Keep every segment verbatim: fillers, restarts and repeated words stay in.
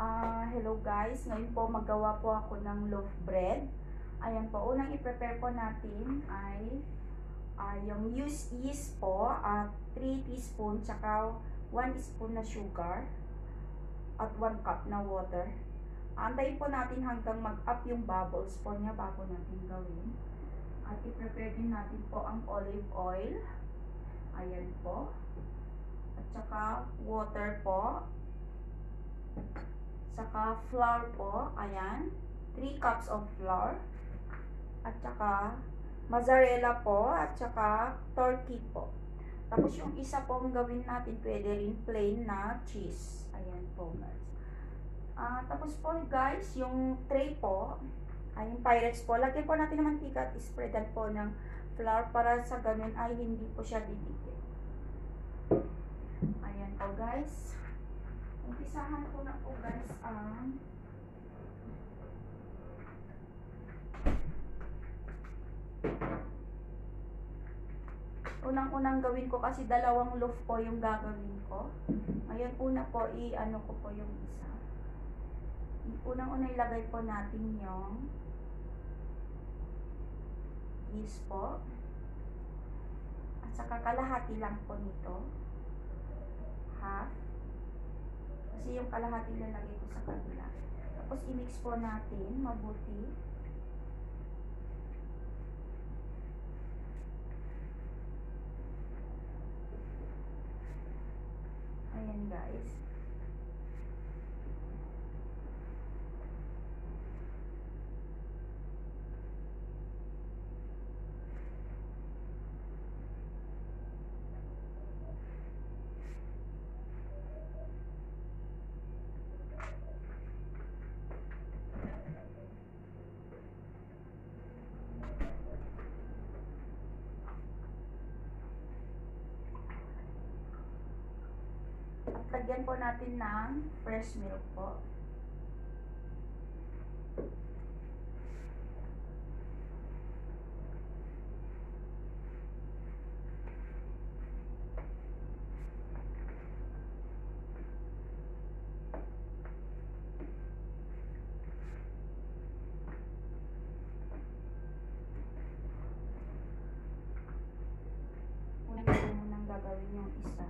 Ah, hello guys, ngayon po magawa po ako ng loaf bread. Ayan po, unang i-prepare po natin ay uh, yung used yeast po, at uh, three teaspoon, tsaka one spoon na sugar, at one cup na water. Antayin po natin hanggang mag-up yung bubbles po niya bago natin gawin. At i-prepare din natin po ang olive oil. Ayan po. At saka water po. Saka flour po, ayan, three cups of flour, at saka mozzarella po, at saka turkey po. Tapos yung isa po ang gawin natin, pwede rin plain na cheese. Ayan po guys. Uh, tapos po guys, yung tray po, ay yung Pyrex po, lagyan po natin ng mantika at spreadan po ng flour para sa ganun ay hindi po siya didikit. Ayan po guys. Umpisahan ko na po guys ang unang-unang gawin ko kasi dalawang loaf po yung gagawin ko. Ngayon una po i-ano ko po yung isa. Unang-una ilagay po natin yung yeast po. At saka kalahati lang po nito. Half. Kasi yung kalahati lalagay ko sa kabila. Tapos i-mix po natin mabuti. Ayan guys. At lagyan po natin ng fresh milk po. Una ko munang gagawin yung isa.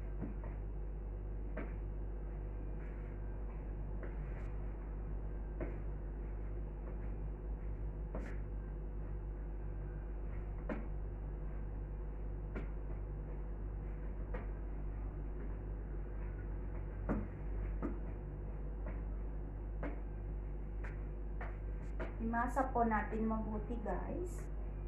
Imasa po natin mabuti guys.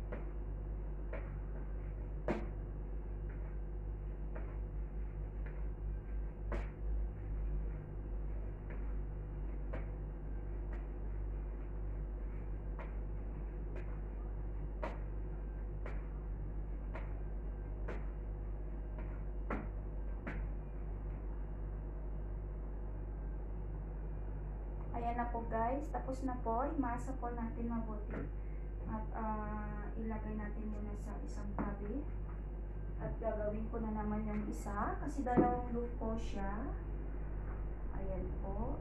Ayan na po guys, tapos na po, imasa po natin mabuti at uh, ilagay natin muna sa isang tabi at gagawin ko na naman yung isa kasi dalawang loaf po siya. Ayan po.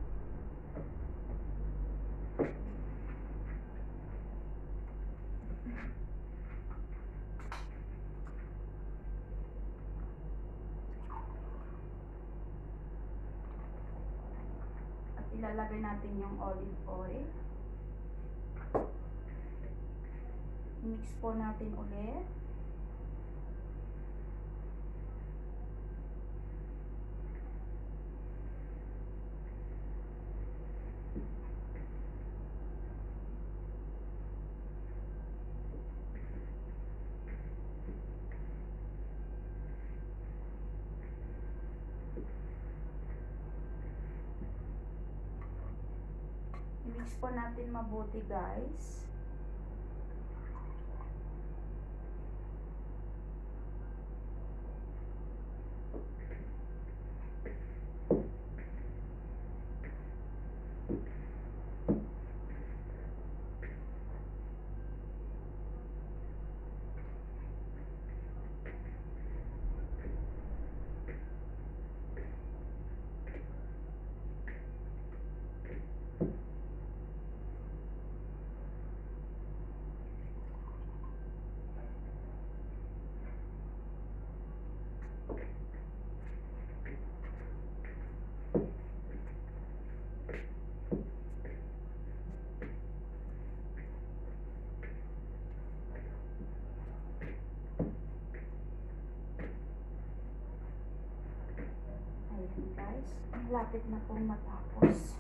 Ilalagay natin yung olive oil. Mix po natin ulit. I-mix po natin mabuti guys. malapit na pong matapos.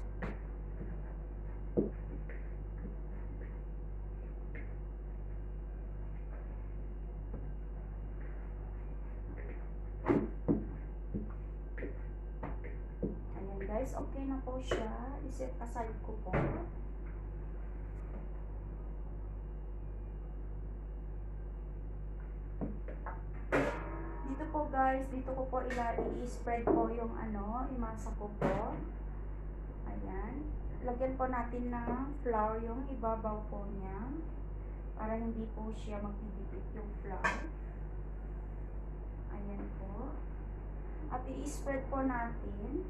Ayan guys, okay na po siya. Iset aside ko po. Dito po guys, dito ko po i-spread po yung ano, imasa ko po. Ayan. Lagyan po natin ng flour yung ibabaw po niya. Para hindi po siya magdidikit yung flour. Ayan po. At i-spread po natin.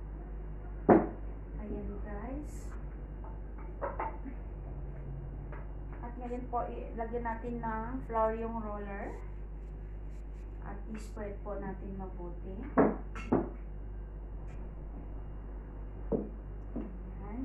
Ayan guys. At ngayon po, ilagyan natin ng flour yung roller. At i-spread po natin mabuti. Ayan.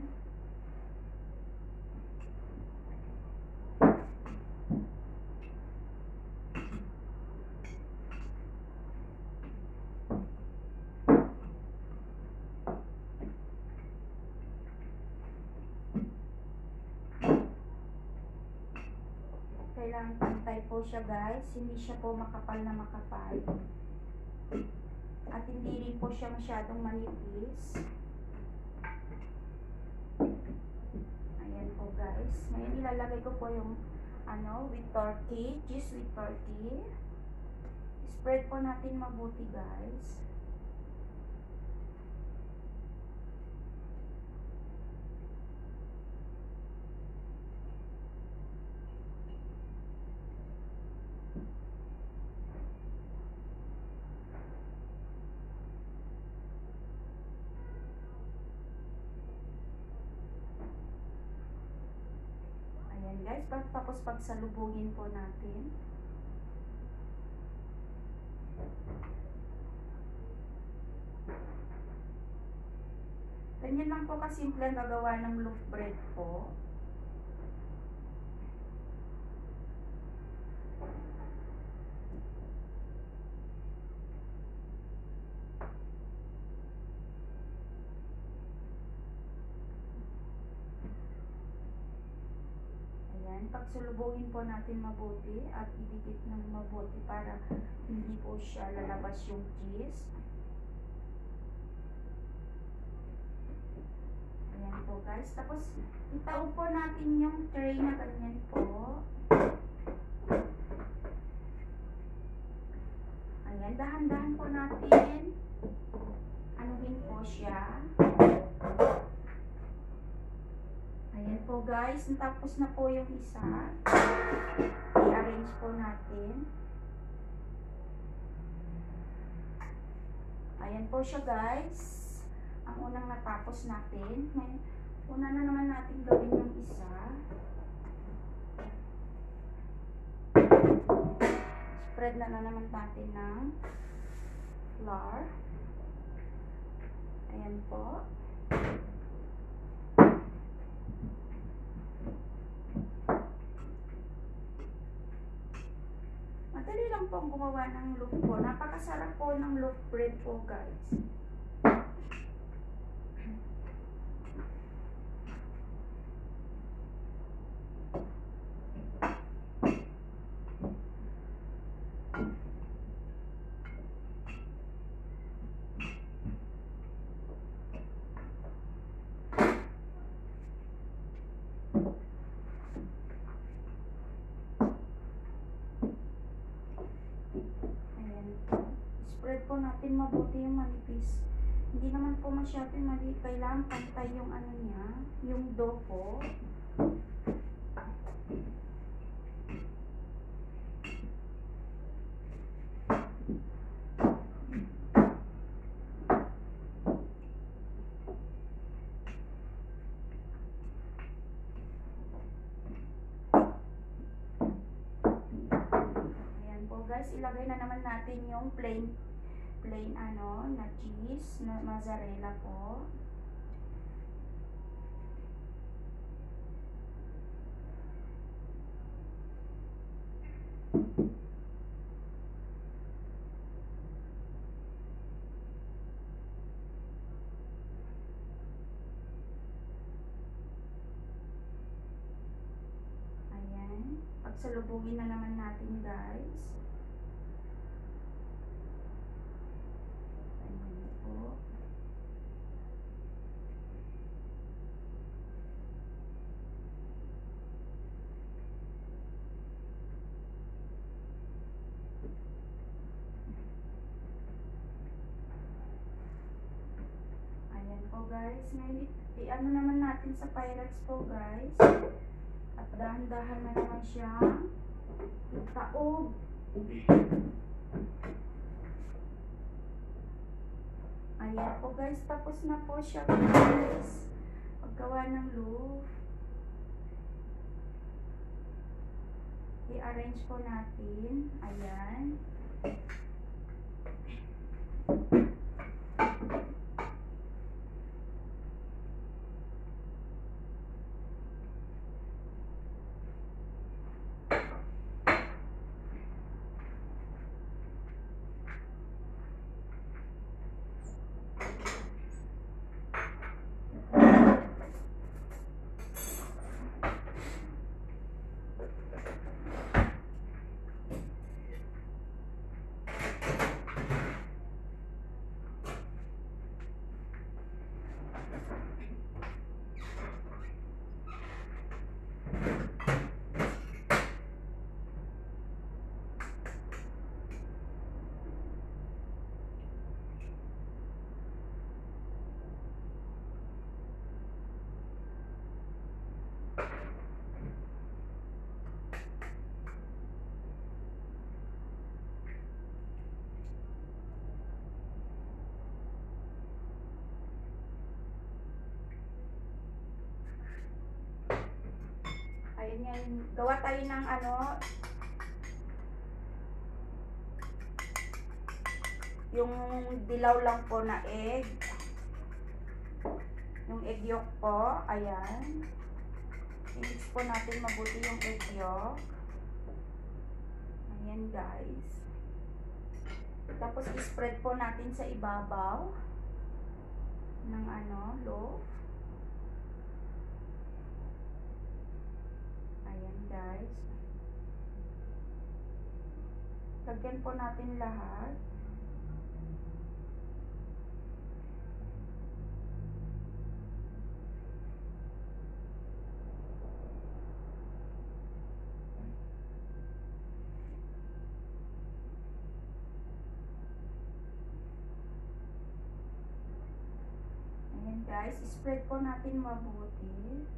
Kailangan pantay po siya guys, hindi siya po makapal na makapal. At hindi rin po siya masyadong manipis. Ayan po guys. Ngayon ilalagay ko po yung ano, with turkey, cheese with turkey. Spread po natin mabuti guys. Ayan guys, tapos pagsalubungin po natin. Ganyan lang po kasimple ang gagawa ng loaf bread po. Pagsulubungin po natin mabuti at idikit ng mabuti para hindi po siya lalabas yung cheese. Ayan po guys. Tapos itaob po natin yung tray na ganyan po. Ayan, dahan-dahan po natin anuhin po siya. Ayan po guys, natapos na po yung isa. I-arrange po natin. Ayan po siya guys. Ang unang natapos natin. Ngayon, una na naman natin gawin yung isa. Spread na na naman natin ng flour. Ayan po. Madali lang pong gumawa ng loaf po. Napakasarap po ng loaf bread po guys. Spread po natin mabuti yung manipis. Hindi naman po masyado mali. Kailangan pantay yung ano niya, yung dough po. Ayan po guys, ilagay na naman natin yung plain plain ano, na cheese, na mozzarella po. Pagsalubungin na naman natin, guys. Ayan po. Ayan po, guys. Ngayon, i-ano naman natin sa Pyrex po, guys. At dahan-dahan na naman siya itaob. Ayan po, guys. Tapos na po siya, guys. Paggawa ng loaf. I-arrange po natin. Ayan. Ayan yan. Gawa tayo ng ano, yung dilaw lang po na egg. Yung egg yolk po. Ayan. I-mix po natin mabuti yung egg yolk. Ayan, guys. Tapos i-spread po natin sa ibabaw ng ano, loaf. Ayan, guys. Lagyan po natin lahat. Ayan, guys. Spread po natin mabuti.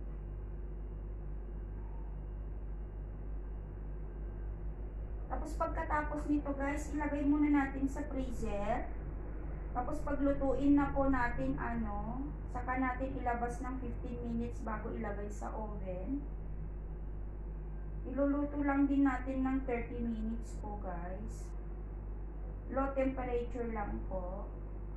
Tapos pagkatapos nito, guys, ilagay muna natin sa freezer. Tapos paglutuin na po natin, ano, saka natin ilabas ng fifteen minutes bago ilagay sa oven. Iluluto lang din natin ng thirty minutes po, guys. Low temperature lang po.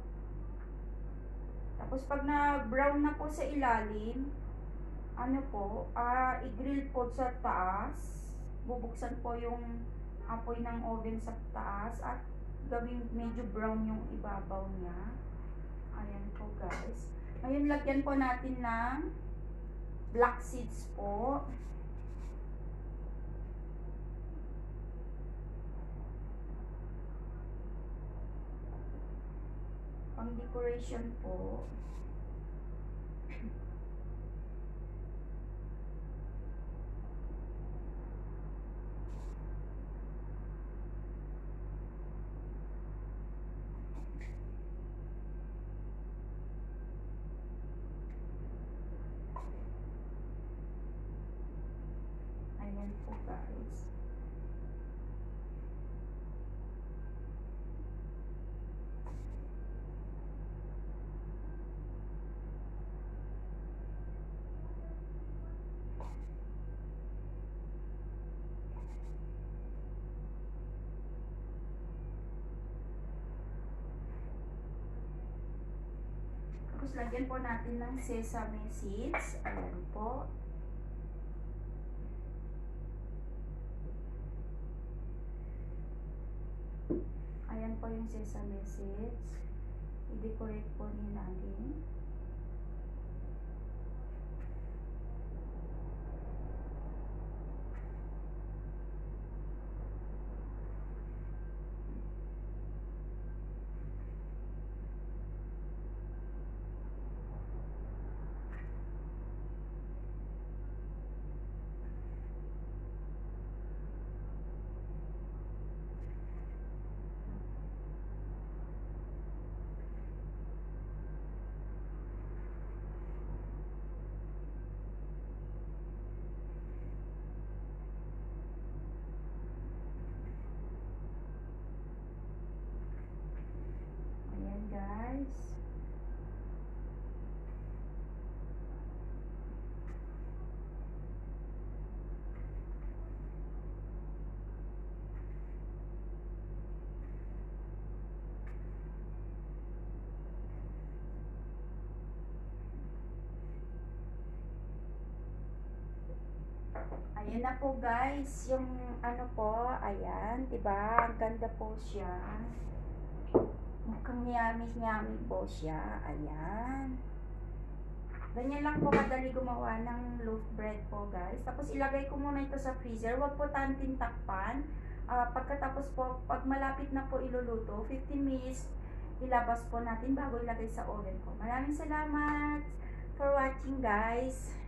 Tapos pag na-brown na po sa ilalim, ano po, uh, i-grill po sa taas. Bubuksan po yung apoy ng oven sa taas at gawing medyo brown yung ibabaw niya. Ayan po, guys. Ngayon, lagyan po natin ng black seeds po. Pang decoration po. Ayan po, guys. Tapos lagyan po natin ng sesame seeds. Ayan po. Ayan po yung sesame seeds. I-decorate po din natin. Ayan na po guys, yung ano po, ayan, 'di ba? Ang ganda po siya. Mukhang yummy-yummy po siya. Ayan. Ganyan lang po kadali gumawa ng loaf bread po guys. Tapos ilagay ko muna ito sa freezer. Huwag po tantin takpan. Uh, pagkatapos po, pag malapit na po iluluto, fifteen minutes, ilabas po natin bago ilagay sa oven po. Maraming salamat for watching guys.